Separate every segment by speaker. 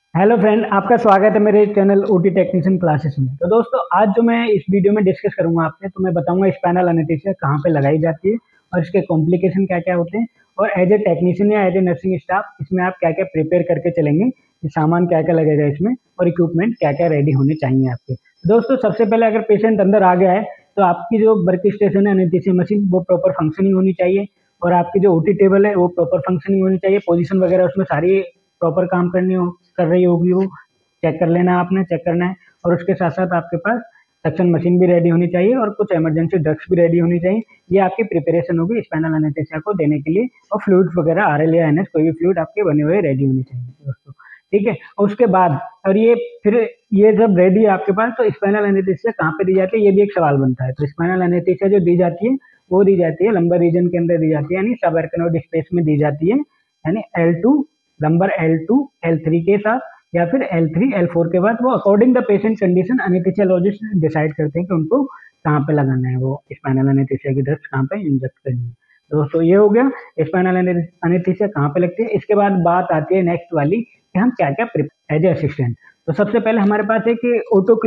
Speaker 1: Hello friend, आपका स्वागत है मेरे चैनल ओटी टेक्नीशियन क्लासेस में। तो दोस्तों, आज जो मैं इस वीडियो में डिस्कस करूंगा आपसे, तो मैं बताऊंगा स्पाइनल एनेस्थीसिया कहाँ पे लगाई जाती है और इसके कॉम्प्लिकेशन क्या क्या होते हैं, और एज ए टेक्नीशियन या एज ए नर्सिंग स्टाफ इसमें आप क्या क्या प्रिपेयर करके चलेंगे, कि सामान क्या क्या लगेगा इसमें और इक्विपमेंट क्या क्या रेडी होने चाहिए आपके। तो दोस्तों, सबसे पहले अगर पेशेंट अंदर आ गया है तो आपकी जो वर्क स्टेशन है एनेस्थीसिया मशीन वो प्रॉपर फंक्शनिंग होनी चाहिए, और आपकी जो ओटी टेबल है वो प्रॉपर फंक्शनिंग होनी चाहिए। पोजीशन वगैरह उसमें सारी प्रॉपर काम कर रही होगी, वो चेक कर लेना, आपने चेक करना है। और उसके साथ साथ आपके पास सक्शन मशीन भी रेडी होनी चाहिए और कुछ इमरजेंसी ड्रग्स भी रेडी होनी चाहिए। ये आपकी प्रिपरेशन होगी स्पाइनल एनेस्थीसिया को देने के लिए। और फ्लूइड्स वगैरह आरएल या एनएस कोई भी फ्लूइड आपके बने हुए रेडी होने चाहिए दोस्तों, ठीक है। उसके बाद और ये फिर ये जब रेडी है आपके पास, तो स्पाइनल एनेस्थीसिया कहाँ पे दी जाती है, ये भी एक सवाल बनता है। तो स्पाइनल एनेस्थीसिया जो दी जाती है वो दी जाती है लंबर रीजन के अंदर दी जाती है, यानी सब आर्कनोइड स्पेस में दी जाती है, यानी L2 नंबर L2 L3 के साथ, या फिर L3 L4 के बाद। वो according the patient condition anaesthesiologist decide करते हैं कि उनको कहाँ पे लगाना है, वो स्पाइनल एनेस्थीसिया की ड्रग्स कहाँ पे इंजेक्ट करनी है। दोस्तों, ये हो गया स्पाइनल एनेस्थीसिया कहाँ पे लगती है। इसके बाद बात आती है नेक्स्ट वाली कि हम क्या क्या एज ए असिस्टेंट। तो सबसे पहले हमारे पास है कि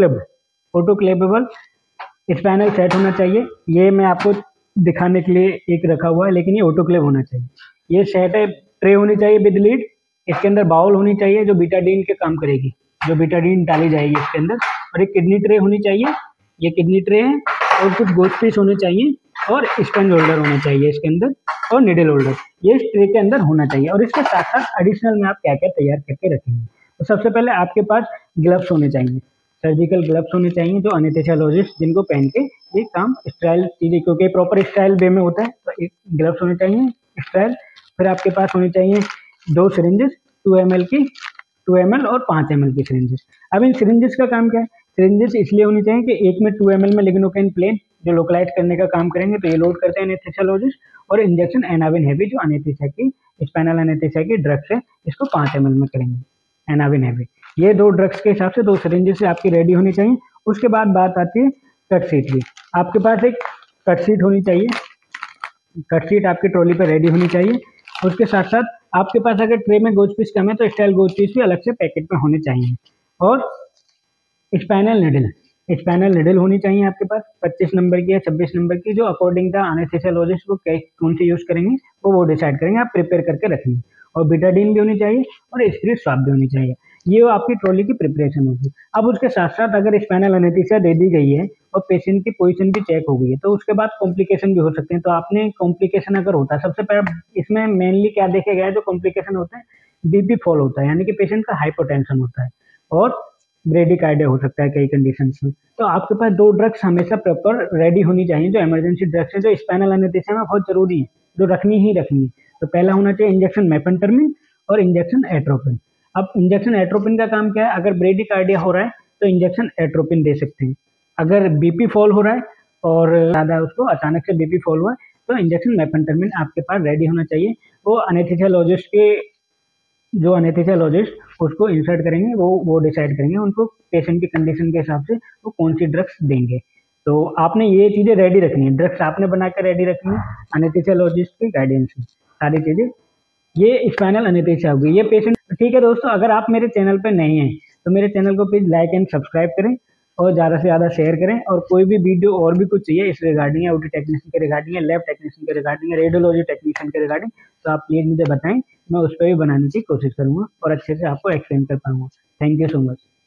Speaker 1: ऑटोक्लेवेबल स्पाइनल सेट होना चाहिए। ये मैं आपको दिखाने के लिए एक रखा हुआ है, लेकिन ये ऑटोक्लेव होना चाहिए। ये सेट है, ट्रे होनी चाहिए विद लीड। इसके अंदर बाउल होनी चाहिए जो बीटाडीन के काम करेगी, जो बीटाडीन डाली जाएगी इसके अंदर। और एक किडनी ट्रे होनी चाहिए, ये किडनी ट्रे है। और कुछ गोस्ट पीस होने चाहिए और स्पंज होल्डर होना चाहिए इसके अंदर, और निडल होल्डर ये इस ट्रे के अंदर होना चाहिए। और इसके साथ साथ एडिशनल में आप क्या क्या तैयार करके रखेंगे। तो सबसे पहले आपके पास ग्लव्स होने चाहिए, सर्जिकल ग्लव्स होने चाहिए जो एनेस्थीसियोलॉजिस्ट जिनको पहन के ये काम स्टाइल चीजें, क्योंकि प्रॉपर स्टाइल वे में होता है, तो एक ग्लव्स होने चाहिए स्टाइल। फिर आपके पास होनी चाहिए 2 सिरिंजेस 2 ml की, 2 ml और 5 ml की सिरिंजेस। अब इन सिरिंजेस का काम क्या है, सिरिंजेस इसलिए होनी चाहिए कि एक में 2 ml में लिग्नोकेन प्लेन जो लोकलाइज करने का काम करेंगे, तो ये लोड करते हैं एनेस्थीसियोलॉजिस्ट। और इंजेक्शन एनाविन हैवी जो एनेस्थीसिया की स्पाइनल एनेस्थीसिया की ड्रग्स है, इसको 5 ml में करेंगे एनाविन हैवी। ये 2 ड्रग्स के हिसाब से 2 सिरिंजेस से आपकी रेडी होनी चाहिए। उसके बाद बात आती है कट सीट की। आपके पास एक कट सीट होनी चाहिए, कट सीट आपकी ट्रॉली पर रेडी होनी चाहिए। उसके साथ साथ आपके पास अगर ट्रे में गोज पीस कम है तो स्टाइल गोज पीस भी अलग से पैकेट में होने चाहिए। और स्पाइनल निडल होनी चाहिए आपके पास 25 नंबर की या 26 नंबर की, जो अकॉर्डिंग द एनेस्थीसियोलॉजिस्ट वो कौन सी यूज करेंगे वो डिसाइड करेंगे, आप प्रिपेयर करके रखेंगे। और बीटाडीन भी होनी चाहिए और स्पिरिट स्वाब भी होनी चाहिए। ये आपकी ट्रॉली की प्रिपरेशन होगी। अब उसके साथ साथ अगर स्पाइनल एनेस्थीसिया दे दी गई है और पेशेंट की पोजीशन भी चेक हो गई है, तो उसके बाद कॉम्प्लिकेशन भी हो सकते हैं। तो आपने कॉम्प्लिकेशन अगर होता है, सबसे पहले इसमें मेनली क्या देखा गया है, जो कॉम्प्लिकेशन होता है बीपी फॉल होता है, यानी कि पेशेंट का हाइपोटेंशन होता है, और ब्रेडिकार्डिया हो सकता है कई कंडीशंस में। तो आपके पास 2 ड्रग्स हमेशा प्रॉपर रेडी होनी चाहिए, जो इमरजेंसी ड्रग्स है, जो स्पाइनल एनेस्थीसिया में बहुत जरूरी है, जो रखनी ही रखनी है। तो पहला होना चाहिए इंजेक्शन मेपेंटरमिन और इंजेक्शन एट्रोपिन। अब इंजेक्शन एट्रोपिन का काम क्या है, अगर ब्रेडिकार्डिया हो रहा है तो इंजेक्शन एट्रोपिन दे सकते हैं। अगर बीपी फॉल हो रहा है और ज़्यादा उसको अचानक से बीपी फॉल हुआ है, तो इंजेक्शन मेपेंटरमिन आपके पास रेडी होना चाहिए। वो एनेस्थीसियोलॉजिस्ट के जो एनेस्थीसियोलॉजिस्ट उसको इंसर्ट करेंगे, वो डिसाइड करेंगे उनको पेशेंट की कंडीशन के हिसाब से वो कौन सी ड्रग्स देंगे। तो आपने ये चीज़ें रेडी रखनी है, ड्रग्स आपने बना कर रेडी रखनी है एनेस्थीसियोलॉजिस्ट की गाइडेंस में, सारी चीज़ें। ये स्पाइनल एनेस्थीसिया होगी, ये पेशेंट। ठीक है दोस्तों, अगर आप मेरे चैनल पर नए हैं तो मेरे चैनल को प्लीज़ लाइक एंड सब्सक्राइब करें और ज़्यादा से ज़्यादा शेयर करें। और कोई भी वीडियो और भी कुछ चाहिए इस रिगार्डिंग है, ओटी टेक्नीशियन के रिगार्डिंग है, लैब टेक्नीशियन के रिगार्डिंग है, रेडियोलॉजी टेक्नीशियन के रिगार्डिंग, तो आप प्लीज़ मुझे बताएं, मैं उस पर भी बनाने की कोशिश करूँगा और अच्छे से आपको एक्सप्लेन कर पाऊँगा। Thank you so much.